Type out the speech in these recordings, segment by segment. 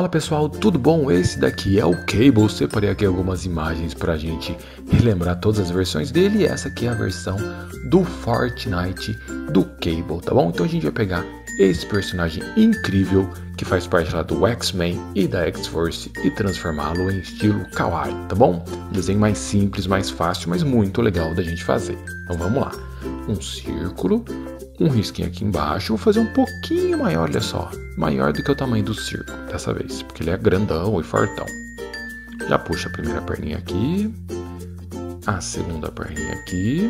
Fala pessoal, tudo bom? Esse daqui é o Cable. Separei aqui algumas imagens pra gente relembrar todas as versões dele. E essa aqui é a versão do Fortnite do Cable, tá bom? Então a gente vai pegar esse personagem incrível que faz parte lá do X-Men e da X-Force e transformá-lo em estilo kawaii, tá bom? Desenho mais simples, mais fácil, mas muito legal da gente fazer. Então vamos lá. Um círculo, um risquinho aqui embaixo. Vou fazer um pouquinho maior, olha só. Maior do que o tamanho do círculo dessa vez, porque ele é grandão e fortão. Já puxa a primeira perninha aqui. A segunda perninha aqui.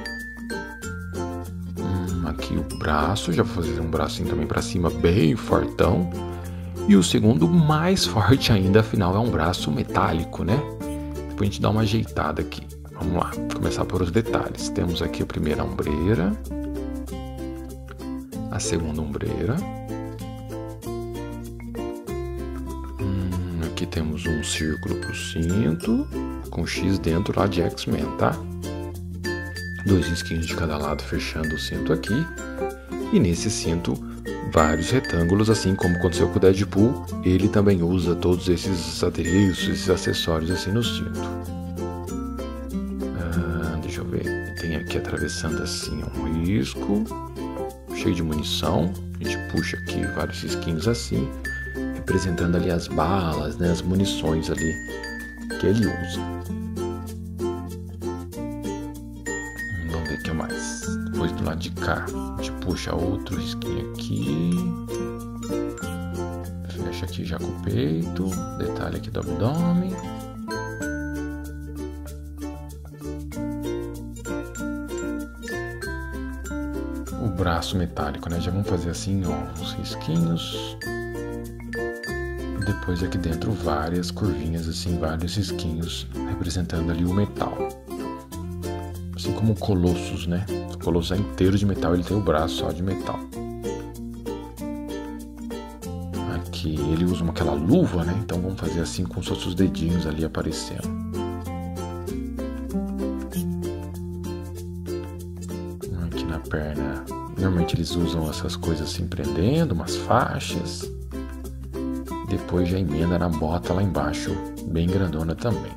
Aqui o braço. Já vou fazer um bracinho também pra cima, bem fortão. E o segundo mais forte ainda, afinal é um braço metálico, né? Depois a gente dá uma ajeitada aqui. Vamos lá, começar por os detalhes. Temos aqui a primeira ombreira. A segunda ombreira. Aqui temos um círculo pro cinto, com X dentro lá de X-Men, tá? 2 risquinhos de cada lado fechando o cinto aqui. E nesse cinto, vários retângulos, assim como aconteceu com o Deadpool. Ele também usa todos esses adereços, esses acessórios assim no cinto. Deixa eu ver. Tem aqui atravessando assim um risco cheio de munição. A gente puxa aqui vários risquinhos assim, representando ali as balas, né, as munições ali que ele usa. Vamos ver o que mais. Depois do lado de cá, a gente puxa outro risquinho aqui. Fecha aqui já com o peito. Detalhe aqui do abdômen. O braço metálico, né? Já vamos fazer assim, ó, uns risquinhos. Depois aqui dentro várias curvinhas assim, vários risquinhos representando ali o metal. Assim como o Colossus, né? O Colossus é inteiro de metal, ele tem o braço só de metal. Aqui ele usa aquela luva, né? Então vamos fazer assim com os seus dedinhos ali aparecendo. Aqui na perna, normalmente eles usam essas coisas assim prendendo, umas faixas. Depois já emenda na bota lá embaixo, bem grandona também.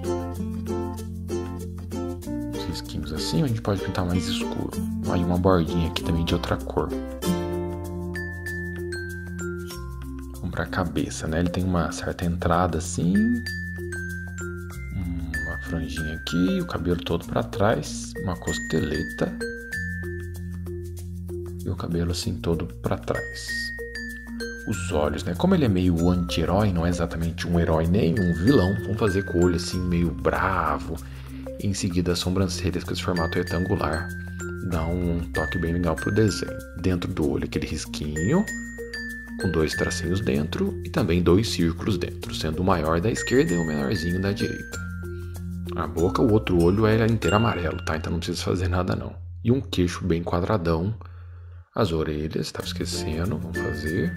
Os risquinhos assim, a gente pode pintar mais escuro. Aí uma bordinha aqui também de outra cor. Vamos pra cabeça, né? Ele tem uma certa entrada assim. Uma franjinha aqui, o cabelo todo pra trás. Uma costeleta. E o cabelo assim todo pra trás. Os olhos, né? Como ele é meio anti-herói, não é exatamente um herói nem um vilão, vamos fazer com o olho assim meio bravo. E em seguida as sobrancelhas com esse formato retangular dá um toque bem legal pro desenho. Dentro do olho aquele risquinho com 2 tracinhos dentro e também 2 círculos dentro, sendo o maior da esquerda e o menorzinho da direita. A boca, o outro olho é inteiro amarelo, tá? Então não precisa fazer nada não. E um queixo bem quadradão. As orelhas, estava esquecendo, vamos fazer.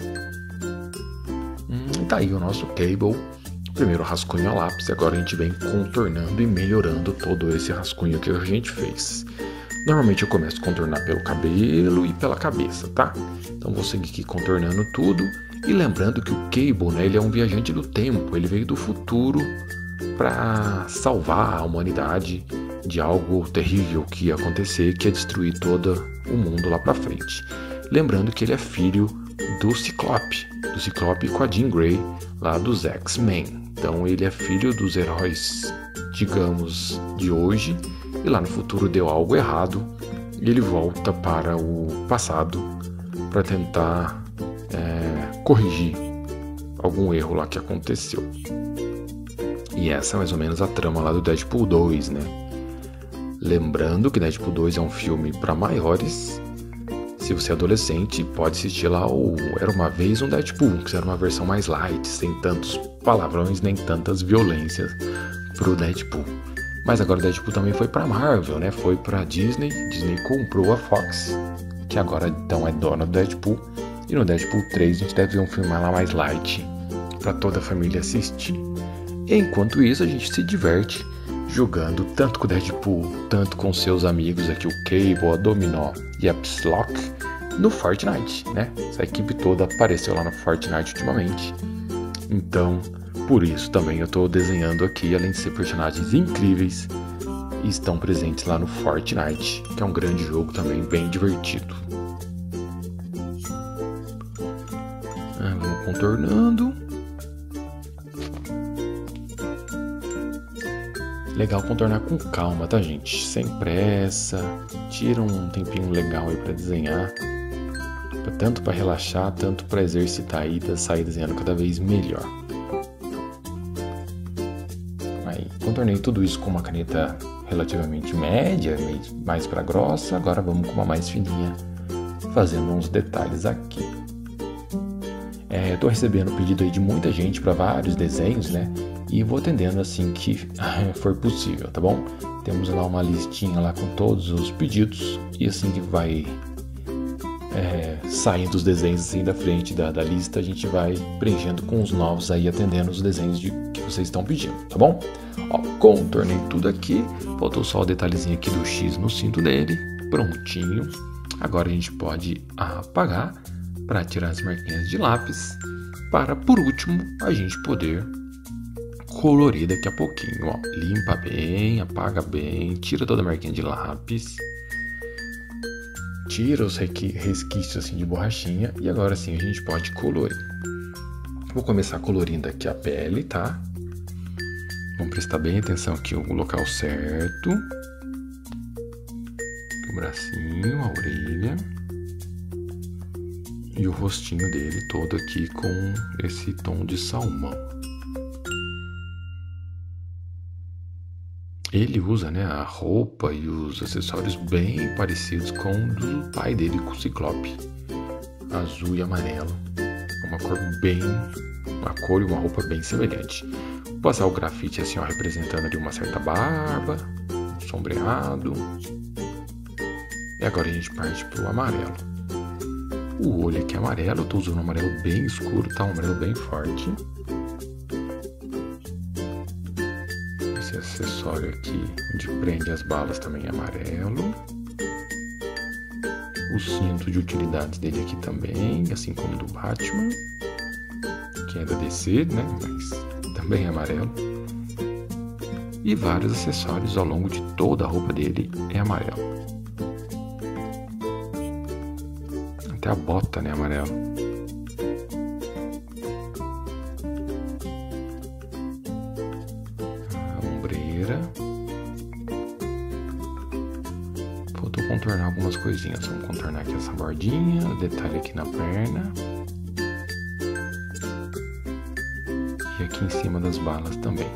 E tá aí o nosso Cable. Primeiro rascunho a lápis, agora a gente vem contornando e melhorando todo esse rascunho que a gente fez. Normalmente eu começo a contornar pelo cabelo e pela cabeça, tá? Então vou seguir aqui contornando tudo. E lembrando que o Cable, né, ele é um viajante do tempo, ele veio do futuro para salvar a humanidade de algo terrível que ia acontecer, que ia destruir todo o mundo lá pra frente. Lembrando que ele é filho do Ciclope com a Jean Grey lá dos X-Men. Então ele é filho dos heróis, digamos, de hoje, e lá no futuro deu algo errado e ele volta para o passado para tentar corrigir algum erro lá que aconteceu. E essa é mais ou menos a trama lá do Deadpool 2, né? Lembrando que Deadpool 2 é um filme para maiores. Se você é adolescente, pode assistir lá o Era Uma Vez um Deadpool, que era uma versão mais light, sem tantos palavrões nem tantas violências pro Deadpool. Mas agora o Deadpool também foi pra Marvel, né? Foi pra Disney. Disney comprou a Fox, que agora então é dona do Deadpool. E no Deadpool 3 a gente deve ver um filme lá mais light pra toda a família assistir. Enquanto isso, a gente se diverte jogando tanto com o Deadpool, tanto com seus amigos aqui, o Cable, a Dominó e a Psylocke, no Fortnite, né? Essa equipe toda apareceu lá no Fortnite ultimamente. Então, por isso também eu estou desenhando aqui, além de ser personagens incríveis, estão presentes lá no Fortnite, que é um grande jogo também, bem divertido. Vamos contornando. Legal contornar com calma, tá, gente? Sem pressa. Tira um tempinho legal aí pra desenhar. Tanto pra relaxar, tanto pra exercitar aí, sair desenhando cada vez melhor. Aí, contornei tudo isso com uma caneta relativamente média, mais pra grossa. Agora vamos com uma mais fininha, fazendo uns detalhes aqui. Eu tô recebendo pedido aí de muita gente para vários desenhos, né? E vou atendendo assim que for possível, tá bom? Temos lá uma listinha lá com todos os pedidos e assim que vai saindo os desenhos assim da frente da lista, a gente vai preenchendo com os novos aí, atendendo os desenhos que vocês estão pedindo, tá bom? Ó, contornei tudo aqui, faltou só o detalhezinho aqui do X no cinto dele, prontinho. Agora a gente pode apagar para tirar as marquinhas de lápis, para por último a gente poder colorir daqui a pouquinho. Ó, limpa bem, apaga bem, tira toda a marquinha de lápis, tira os resquícios assim de borrachinha e agora sim a gente pode colorir. Vou começar colorindo aqui a pele, tá? Vamos prestar bem atenção aqui no local certo. O bracinho, a orelha e o rostinho dele todo aqui com esse tom de salmão. Ele usa, né, a roupa e os acessórios bem parecidos com o do pai dele, com o Ciclope. Azul e amarelo. Uma cor e uma roupa bem semelhante. Vou passar o grafite assim, ó, representando ali uma certa barba, um sombreado. E agora a gente parte pro amarelo. O olho aqui é amarelo, eu tô usando um amarelo bem escuro, tá? Um amarelo bem forte. Esse acessório aqui, onde prende as balas, também é amarelo. O cinto de utilidades dele aqui também, assim como do Batman, que é da DC, né? Mas também é amarelo. E vários acessórios ao longo de toda a roupa dele é amarelo. Até a bota, né, amarelo. A ombreira. Faltou contornar algumas coisinhas. Vamos contornar aqui essa bordinha, detalhe aqui na perna. E aqui em cima das balas também.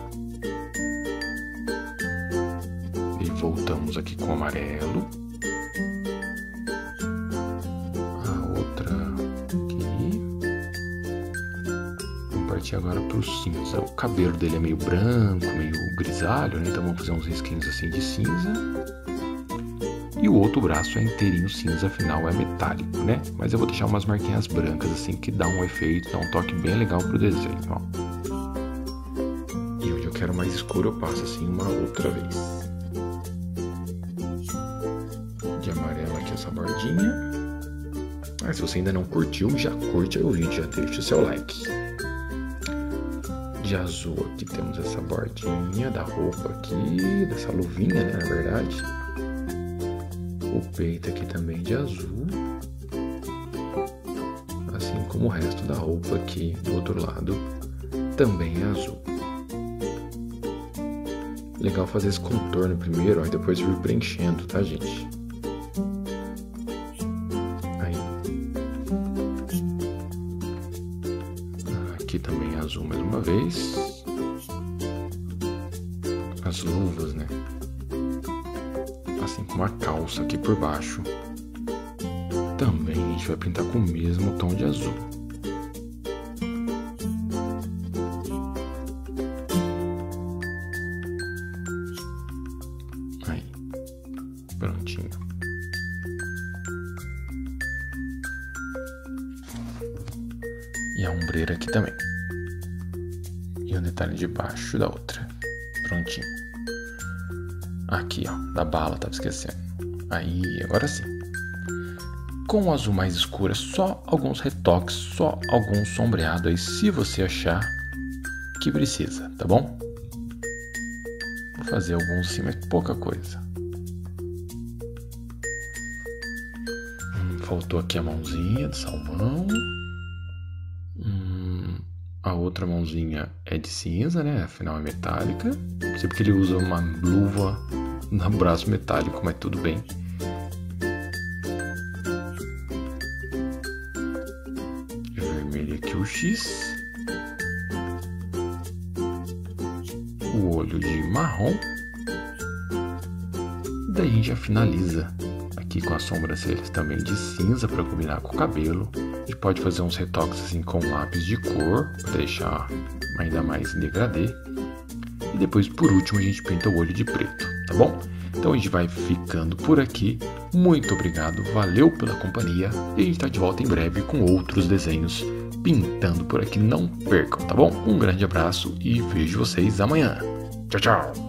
E voltamos aqui com o amarelo. Agora pro cinza. O cabelo dele é meio branco, meio grisalho, né? Então vamos fazer uns risquinhos assim de cinza. E o outro braço é inteirinho cinza, afinal é metálico, né? Mas eu vou deixar umas marquinhas brancas assim que dá um efeito, dá um toque bem legal pro desenho, ó. E onde eu quero mais escuro eu passo assim uma outra vez. De amarelo aqui essa bordinha. Se você ainda não curtiu, já curte aí o vídeo, já deixa o seu like. De azul aqui temos essa bordinha da roupa aqui, dessa luvinha, né, na verdade. O peito aqui também de azul. Assim como o resto da roupa aqui do outro lado também é azul. Legal fazer esse contorno primeiro, ó, e depois vir preenchendo, tá, gente? Aqui também é azul mais uma vez. As luvas, né? Assim como a calça aqui por baixo. Também a gente vai pintar com o mesmo tom de azul. Aí. Prontinho. E a ombreira aqui também. E o detalhe de baixo da outra. Prontinho. Aqui, ó, da bala, tava esquecendo. Aí, agora sim. Com o azul mais escuro, é só alguns retoques, só algum sombreado aí, se você achar que precisa, tá bom? Vou fazer alguns sim, mas pouca coisa. Faltou aqui a mãozinha de salmão. A outra mãozinha é de cinza, né? Afinal é metálica. Não sei porque ele usa uma luva no braço metálico, mas tudo bem. Vermelho aqui o X. O olho de marrom. Daí a gente já finaliza aqui com as sobrancelhas também de cinza para combinar com o cabelo. A gente pode fazer uns retoques assim com lápis de cor para deixar ainda mais degradê. E depois, por último, a gente pinta o olho de preto, tá bom? Então a gente vai ficando por aqui. Muito obrigado, valeu pela companhia. E a gente tá de volta em breve com outros desenhos pintando por aqui. Não percam, tá bom? Um grande abraço e vejo vocês amanhã. Tchau, tchau!